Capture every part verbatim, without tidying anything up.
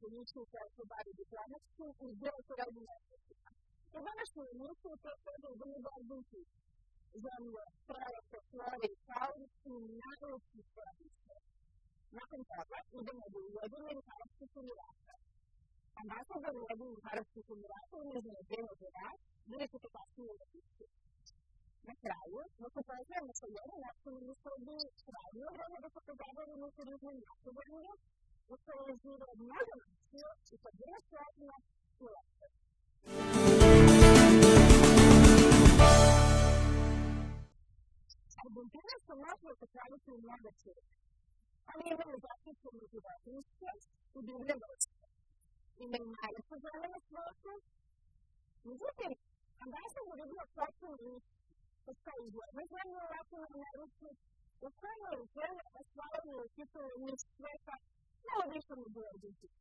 emisiju koja se bavi diplomatskim i bilateralnim odnosima. U današnjoj emisiji također idemo do Argentine, zemlje prelepe flore i faune i najlepših tradicija. Nakon toga idemo do Ujedinjenih Arapskih Emirata. Ambasador Ujedinjenih Arapskih Emirata u iznenađenju za nas, bili ćete kasnije u emisiji. Na kraju, da se pozdravimo sa jednom nacionalnom Srbiji, krajnje vreme da se pozabavimo turizmom naše zemlje, u kojoj žive mnogo nacije i to bilo sretno i lepo. Argentina se može pohvaliti u mnogo čega. Oni imaju zaštićene životinjske i divlje vrste. Imaju najlepše zemlje na svijetu. Međutim, ambasador je bio potpuno isti. Postoji jedna zemlja u Latinoj Americi u kojoj žene osvajaju titulu Miss sveta malo više nego u Argentini.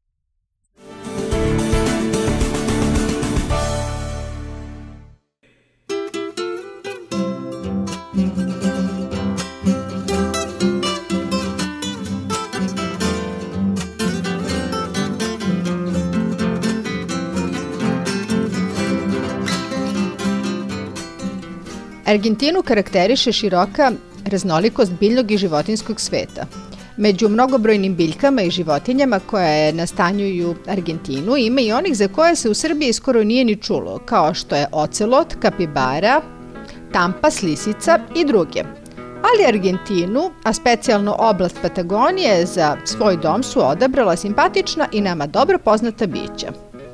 Argentinu karakteriše široka raznolikost biljnog i životinjskog sveta. Među mnogobrojnim biljkama i životinjama koje nastanjuju Argentinu ima i onih za koje se u Srbiji skoro nije ni čulo, kao što je ocelot, kapibara, tampas, lisica i druge. Ali Argentinu, a specijalno oblast Patagonije, za svoj dom su odabrala simpatična i nama dobro poznata bića.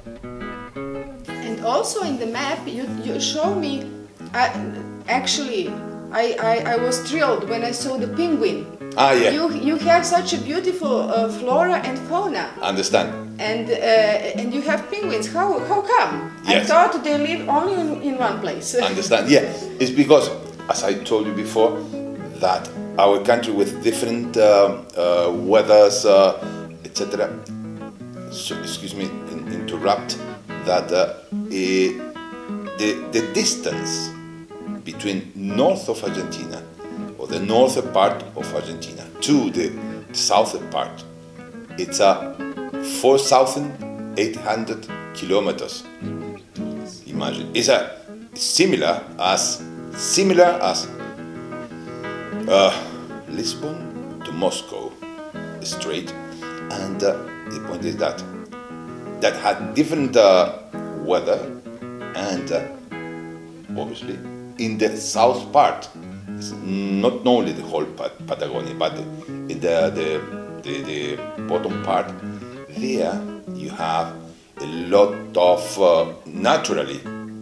And also in the map you, you show me I, actually I, I, I was thrilled when I saw the penguin. Ah, yeah. You, you have such a beautiful uh, flora and fauna. Understand. And uh, and you have penguins. How how come? Yes. I thought they live only in, in one place. Understand? Yeah. It's because, as I told you before, that our country with different uh, uh, weathers, uh, et cetera. So, excuse me, in, interrupt. That uh, uh, the the distance between north of Argentina, or the northern part of Argentina, to the southern part, it's a four thousand eight hundred kilometers. Imagine, it's a similar as similar as uh, Lisbon to Moscow, straight. And uh, the point is that that had different uh, weather, and uh, obviously in the south part, it's not only the whole Patagonia, but in the, the, the, the bottom part, there you have a lot of uh, naturally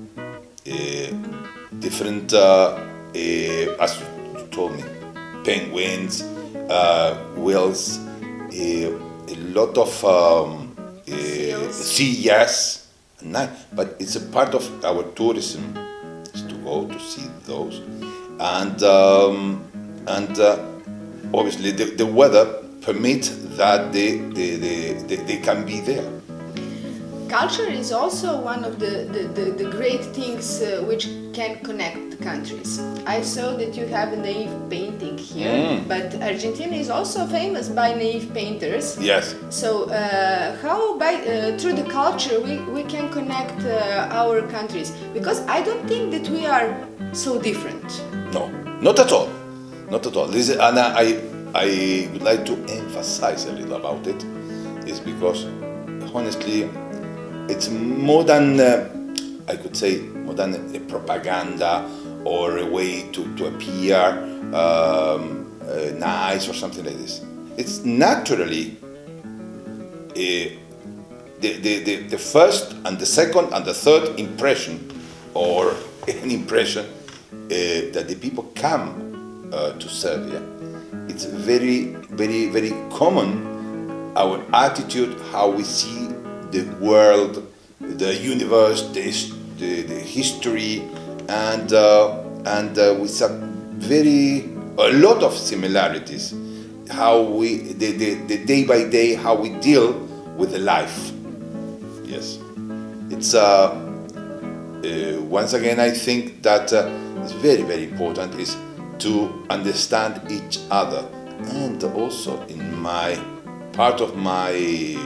uh, different, uh, uh, as you told me, penguins, uh, whales, uh, a lot of um, uh, sea, yes, but it's a part of our tourism to go to see those, and um, and uh, obviously the, the weather permits that they, they, they, they, they can be there. Culture is also one of the, the, the, the great things uh, which can connect countries. I saw that you have a naive painting here, mm. but Argentina is also famous by naive painters. Yes. So uh, how by uh, through the culture we, we can connect uh, our countries? Because I don't think that we are so different. No, not at all. Not at all. This is, and I, I would like to emphasize a little about it, is because honestly, it's more than, uh, I could say, more than a propaganda or a way to, to appear um, uh, nice or something like this. It's naturally uh, the, the, the, the first and the second and the third impression, or an impression uh, that the people come uh, to Serbia. It's very, very, very common, our attitude, how we see the world, the universe, the, the, the history, and uh, and uh, with some very a lot of similarities. How we the, the, the day by day how we deal with the life. Yes, it's uh, uh, once again I think that uh, it's very very important is to understand each other, and also in my part of my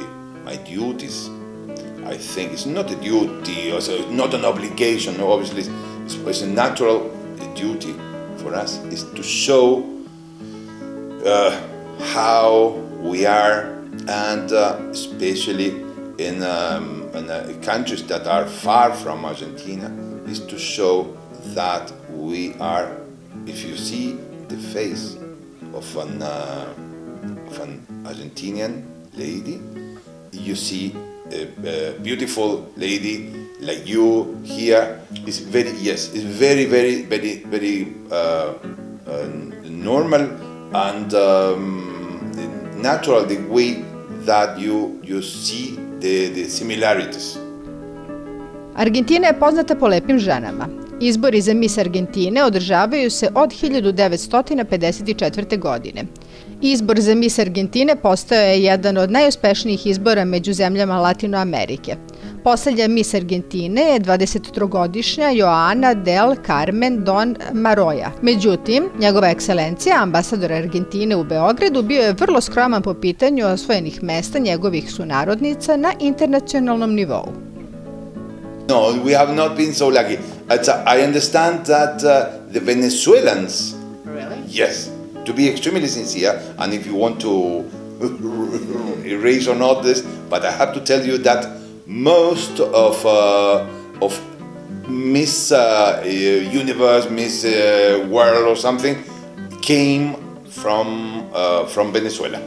my duties, I think it's not a duty, or so not an obligation. Obviously, it's, it's a natural duty for us is to show uh, how we are, and uh, especially in, um, in uh, countries that are far from Argentina, is to show that we are. If you see the face of an uh, of an Argentinian lady, you see a, a beautiful lady like you here. Is very yes, it's very very very very uh, uh, normal and um, natural the way that you you see the the similarities. Argentina je poznata po lepim ženama. Izbori za Miss Argentine održavaju se od hiljadu devetsto pedeset četvrte. godine. Izbor za Miss Argentine postao je jedan od najuspešnijih izbora među zemljama Latinoamerike. Poslednja Miss Argentine je dvadesettrogodišnja Joana del Carmen Don Maroja. Međutim, njegova ekscelencija, ambasador Argentine u Beogradu, bio je vrlo skroman po pitanju osvojenih mesta njegovih sunarodnica na internacionalnom nivou. No, we have not been so lucky. I understand that uh, the Venezuelans, Really? yes, to be extremely sincere, and if you want to erase or not this, but I have to tell you that most of uh, of Miss uh, Universe, Miss uh, World or something came from uh, from Venezuela.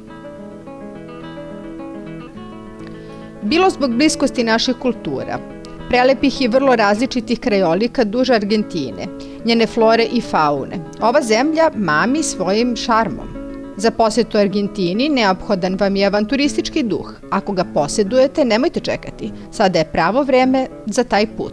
Bilo zbog bliskosti naših kultura, prelepih i vrlo različitih krajolika duž Argentine, njene flore i faune, ova zemlja mami svojim šarmom. Za posjetu Argentini neophodan vam je avanturistički duh. Ako ga posjedujete, nemojte čekati. Sada je pravo vreme za taj put.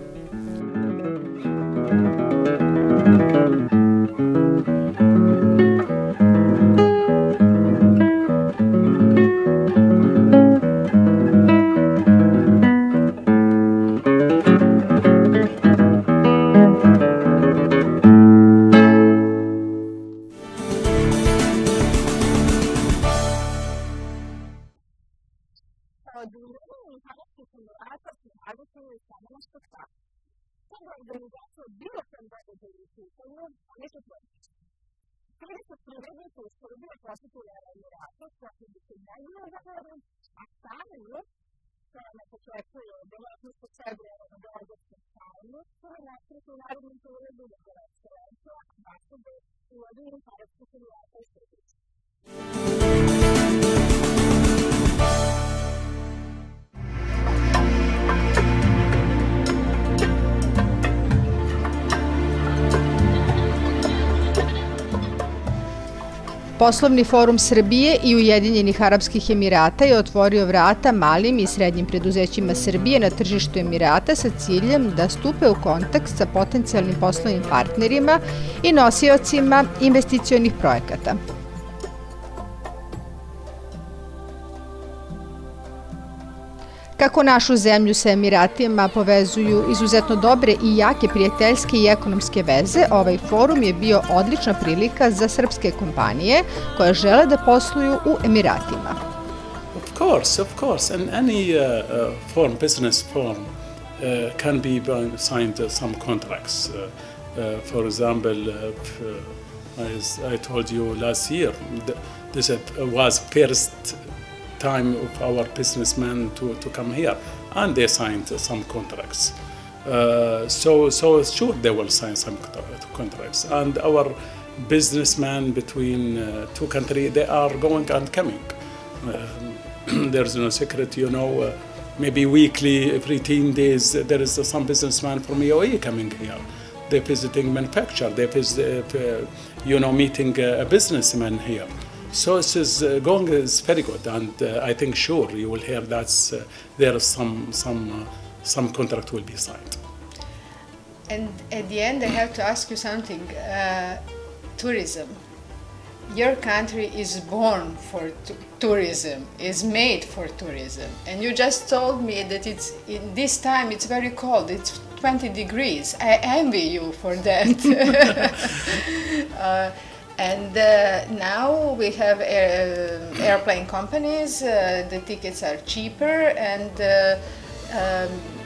Od Ujedinjenih Arapskih Emirata se naglasili samo na spektakl. Sada organizacija bilo kojem događaju u pitanju, oni su tvrdići. trideset prirednika iz Srbije posjetila Emirate, koji bi se najbolje zavrli, a stavili, koja nas očekuje devetnaestog februara na Beogradskom sajmu, koja nastaviti u Narodnom televizu njegova ekscelencija, ambasador Ujedinjenih Arapskih Emirata iz Srbije. Poslovni forum Srbije i Ujedinjenih Arapskih Emirata je otvorio vrata malim i srednjim preduzećima Srbije na tržištu Emirata sa ciljem da stupe u kontakt sa potencijalnim poslovnim partnerima i nosiocima investicionih projekata. Kako našu zemlju sa Emiratima povezuju izuzetno dobre i jake prijateljske i ekonomske veze, ovaj forum je bio odlična prilika za srpske kompanije koje žele da posluju u Emiratima. Of course, of course, and any uh, uh, foreign business firm uh, can be signed uh, some contracts. Uh, uh, for example, uh, as I told you last year, this was first time of our businessmen to, to come here, and they signed some contracts. Uh, so, so sure they will sign some contracts. And our businessmen between uh, two countries, they are going and coming. Um, there's no secret, you know. Uh, maybe weekly, every ten days, there is some businessman from U A E coming here. They're visiting manufacturer. They visit, uh, you know, meeting a businessman here. So it is uh, going is very good, and uh, I think sure you will hear that uh, there is some some uh, some contract will be signed. And at the end, I have to ask you something. Uh, tourism. Your country is born for tourism, is made for tourism, and you just told me that it's in this time it's very cold. It's twenty degrees. I envy you for that. uh, And uh, now we have air, uh, airplane companies, uh, the tickets are cheaper, and uh, um,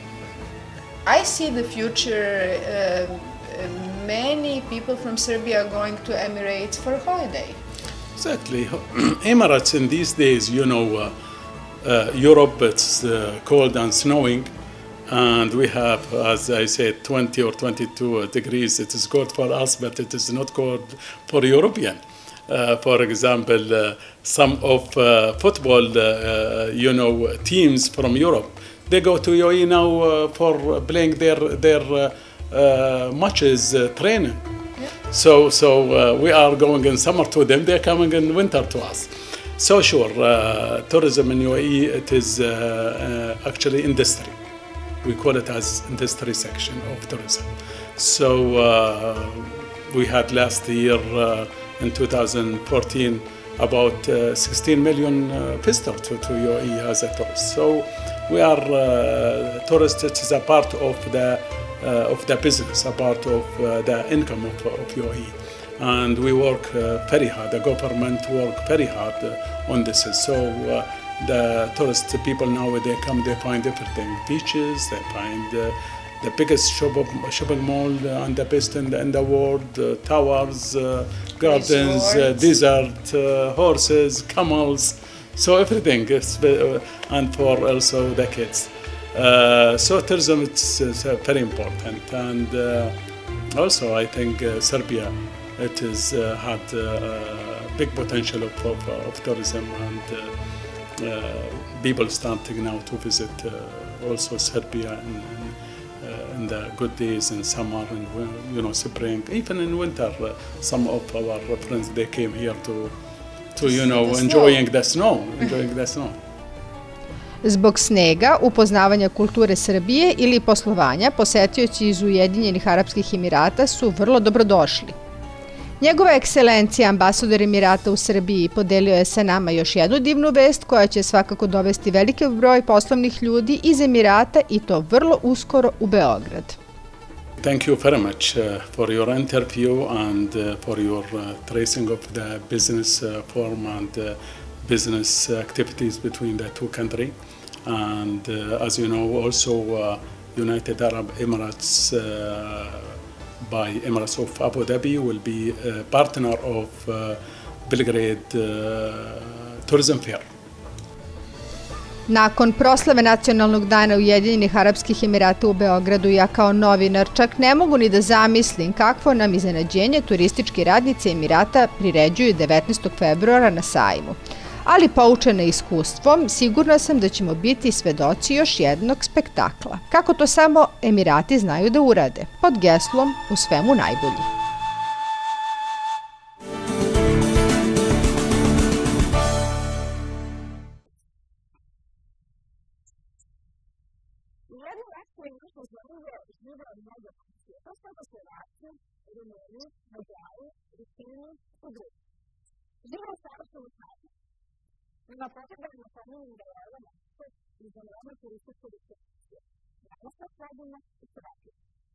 I see the future. Uh, many people from Serbia are going to Emirates for holiday. Exactly. Emirates in these days, you know, uh, uh, Europe, it's uh, cold and snowing, and we have, as I said, twenty or twenty-two degrees. It is cold for us, but it is not cold for European. Uh, for example, uh, some of uh, football, uh, you know, teams from Europe, they go to U A E now uh, for playing their their uh, uh, matches, uh, training. Yeah. So, so uh, we are going in summer to them. They're coming in winter to us. So sure, uh, tourism in U A E, it is uh, uh, actually industry. We call it as industry section of tourism. So uh, we had last year uh, in two thousand fourteen about uh, sixteen million uh, visitors to, to U A E as a tourist. So we are uh, tourists. It is a part of the uh, of the business, a part of uh, the income of, of U A E. And we work uh, very hard. The government work very hard uh, on this. So. Uh, The tourist people now, they come, they find everything. Beaches, they find uh, the biggest shop, shopping mall and the best in the, in the world, uh, towers, uh, gardens, uh, desert, uh, horses, camels, so everything. Is, uh, and for also the kids. Uh, so tourism is, is very important. And uh, also I think uh, Serbia, it has uh, had uh, big potential of, of, of tourism, and uh, Uh, people starting now to visit uh, also Serbia in, in, uh, in the good days in summer and, you know, spring, even in winter. Uh, some of our friends, they came here to, to you know, the enjoying the snow, enjoying the snow. Zbog snega, upoznavanja kulture Srbije ili poslovanja, posetioci iz Ujedinjenih Arapskih Emirata su vrlo dobrodošli. Njegova ekscelencija, ambasador Emirata u Srbiji, podelio je sa nama još jednu divnu vest koja će svakako dovesti veliki broj poslovnih ljudi iz Emirata i to vrlo uskoro u Beograd. Thank you very much uh, for your interview and uh, for your uh, tracing of the business uh, form and uh, business activities between the two countries. And uh, as you know, also uh, United Arab Emirates uh, by Emirates of Abu Dhabi will be a partner of uh, Belgrade uh, Tourism Fair. Nakon proslave Nacionalnog dana Ujedinjenih Arapskih Emirata u Beogradu, ja kao novinar čak ne mogu ni da zamislim kakvo nam iznenađenje turistički radnici Emirata priređuju devetnaestog februara na sajmu. Ali poučena iskustvom, sigurna sam da ćemo biti svedoci još jednog spektakla. Kako to samo Emirati znaju da urade, pod geslom u svemu najbolji. Ima potreba na ponovim da je ovo mesto i za mnogo turističke destinacije. Danas se sledimo u Srbiji.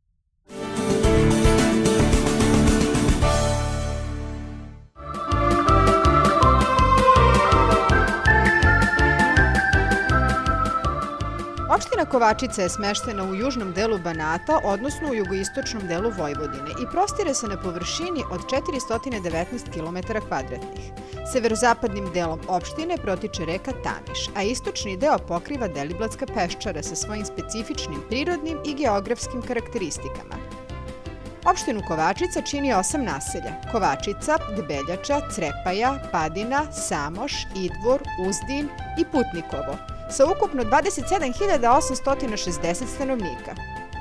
Opština Kovačica je smeštena u južnom delu Banata, odnosno u jugoistočnom delu Vojvodine i prostire se na površini od četiristo devetnaest kilometara kvadratnih. Severozapadnim delom opštine protiče reka Tamiš, a istočni deo pokriva Deliblatska peščara sa svojim specifičnim prirodnim i geografskim karakteristikama. Opštinu Kovačica čini osam naselja: Kovačica, Debeljača, Crepaja, Padina, Samoš, Idvor, Uzdin i Putnikovo, sa ukupno dvadeset sedam hiljada osamsto šezdeset stanovnika.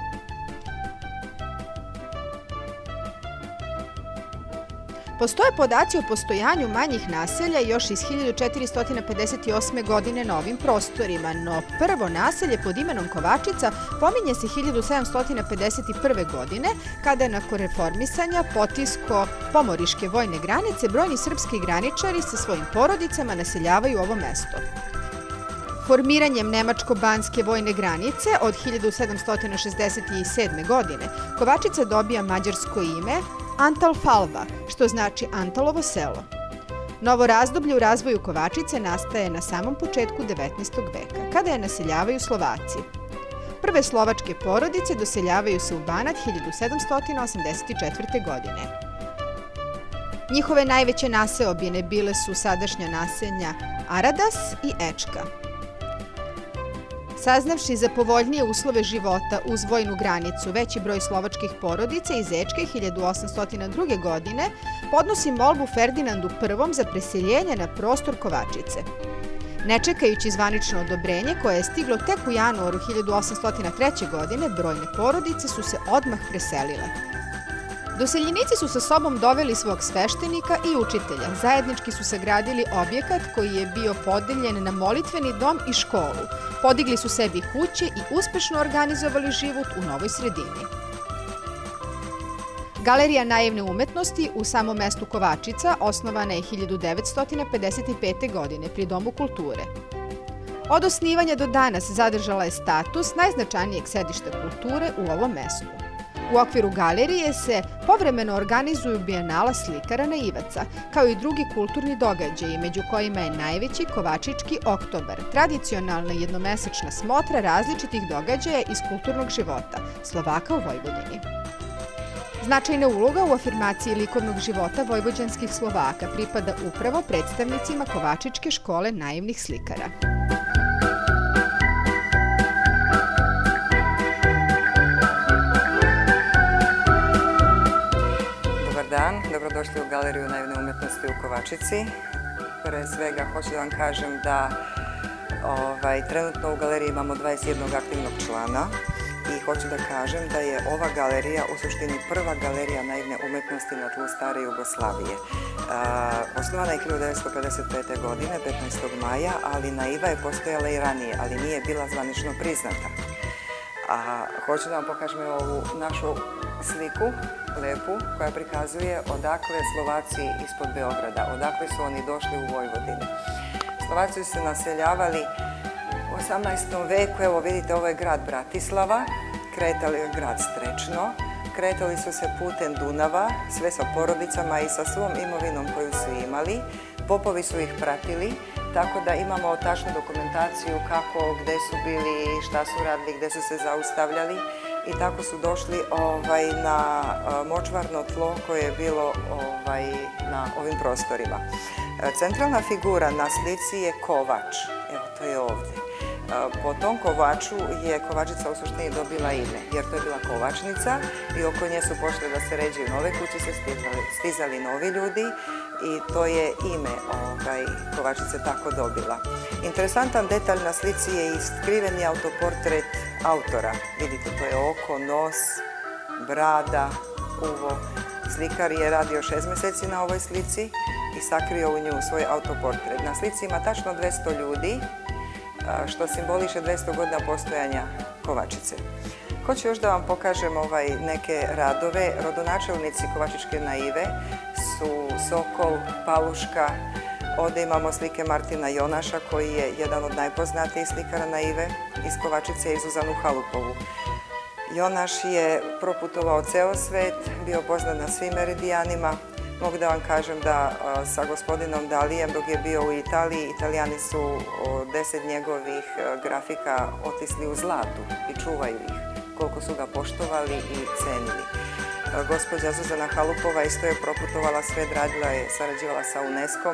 Postoje podaci o postojanju manjih naselja još iz hiljadu četiristo pedeset osme. godine na ovim prostorima, no prvo naselje pod imenom Kovačica pominje se hiljadu sedamsto pedeset prve. godine, kada je nakon reformisanja potisko pomoriške vojne granice brojni srpski graničari sa svojim porodicama naseljavaju ovo mesto. Formiranjem Nemačko-banske vojne granice od hiljadu sedamsto šezdeset sedme. godine Kovačica dobija mađarsko ime Antalfalva, što znači Antalovo selo. Novo razdoblje u razvoju Kovačice nastaje na samom početku devetnaestog veka, kada je naseljavaju Slovaci. Prve slovačke porodice doseljavaju se u Banat hiljadu sedamsto osamdeset četvrte. godine. Njihove najveće naseobine bile su sadašnja naselja Aradas i Ečka. Saznavši za povoljnije uslove života uz vojnu granicu, veći broj slovačkih porodica iz Ečke hiljadu osamsto druge. godine podnosi molbu Ferdinandu Prvom za preseljenje na prostor Kovačice. Ne čekajući zvanično odobrenje koje je stiglo tek u januaru hiljadu osamsto treće. godine, brojne porodice su se odmah preselile. Doseljenici su sa sobom doveli svog sveštenika i učitelja. Zajednički su sagradili objekat koji je bio podeljen na molitveni dom i školu. Podigli su sebi kuće i uspešno organizovali život u novoj sredini. Galerija naivne umetnosti u samom mestu Kovačica osnovana je hiljadu devetsto pedeset pete. godine pri Domu kulture. Od osnivanja do danas zadržala je status najznačajnijeg sedišta kulture u ovom mestu. U okviru galerije se povremeno organizuju bijenala slikara naivaca, kao i drugi kulturni događaji, među kojima je najveći Kovačički oktobar, tradicionalna jednomesečna smotra različitih događaja iz kulturnog života Slovaka u Vojvodini. Značajna uloga u afirmaciji likovnog života vojvođanskih Slovaka pripada upravo predstavnicima Kovačičke škole naivnih slikara. Dan, dobrodošli u Galeriju naivne umetnosti u Kovačici. Pre svega hoću da vam kažem da ovaj, trenutno u galeriji imamo dvadeset jednog aktivnog člana i hoću da kažem da je ova galerija u suštini prva galerija naivne umetnosti na tlu stare Jugoslavije. A, osnovana je hiljadu devetsto pedeset pete. godine, petnaestog maja, ali naiva je postojala i ranije, ali nije bila zvanično priznata. A hoću da vam pokažem ovu našu sliku, lepu, koja prikazuje odakle Slovaci ispod Beograda, odakle su oni došli u Vojvodini. Slovaci su se naseljavali u osamnaestom veku, evo vidite, ovo je grad Bratislava, kretali je grad Strečno, kretali su se putem Dunava, sve sa porodicama i sa svom imovinom koju su imali. Popovi su ih pratili, tako da imamo tačnu dokumentaciju kako, gde su bili, šta su radili, gde su se zaustavljali. I tako su došli ovaj, na močvarno tlo koje je bilo ovaj, na ovim prostorima. Centralna figura na slici je kovač, evo to je ovde. Po tom kovaču je Kovačica u suštini dobila ime, jer to je bila kovačnica i oko nje su pošle da se ređaju nove kuće, se stizali, stizali novi ljudi i to je ime ovaj, Kovačice tako dobila. Interesantan detalj na slici je i skriveni autoportret autora. Vidite, to je oko, nos, brada, uvo. Slikar je radio šest meseci na ovoj slici i sakrio u nju svoj autoportret. Na slici ima tačno dvesta ljudi, što simboliše dvesta godina postojanja Kovačice. Hoću još da vam pokažem ovaj, neke radove. Rodonačelnici Kovačičke naive su Sokol, Paluška. Ovde imamo slike Martina Jonaša, koji je jedan od najpoznatijih slikara naive iz Kovačice i Zuzanu Halupovu. Jonaš je proputovao ceo svet, bio poznat na svim meridijanima. Mogu da vam kažem da sa gospodinom Dalijem, dok je bio u Italiji, Italijani su deset njegovih grafika otisli u zlatu i čuvaju ih, koliko su ga poštovali i cenili. Gospođa Zuzana Halupova isto je proputovala svet, radila je, sarađivala sa UNESCO-om.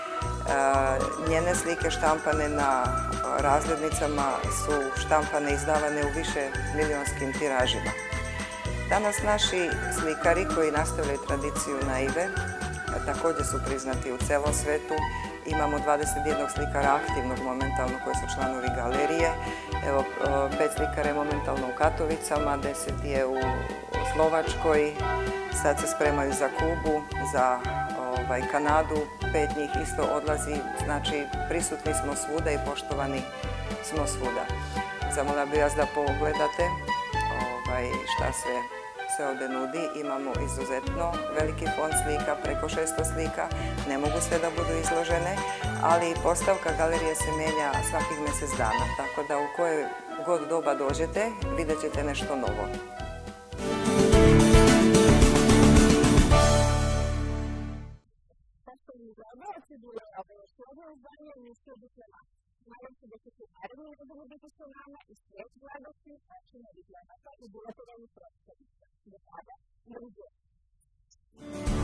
Njene slike štampane na razglednicama su štampane i izdavane u više milionskim tiražima. Danas naši slikari koji nastavljaju tradiciju naive također su priznati u celom svetu. Imamo dvadeset jednog slikara aktivnog momentalno koji su članovi galerije. Evo, pet slikara je momentalno u Katovicama, deset je u Slovačkoj, sad se spremaju za Kubu, za ovaj, Kanadu, pet njih isto odlazi, znači prisutni smo svuda i poštovani smo svuda. Zamolila bih vas da pogledate ovaj, šta sve se ovde nudi. Imamo izuzetno veliki fond slika, preko šesto slika, ne mogu sve da budu izložene, ali postavka galerije se menja svakih mesec dana, tako da u koje god doba dođete vidjet ćete nešto novo. biti sa nama i svet mladosti, načina diplomata i bilateralnih predstavnika. Do tada, doviđenja.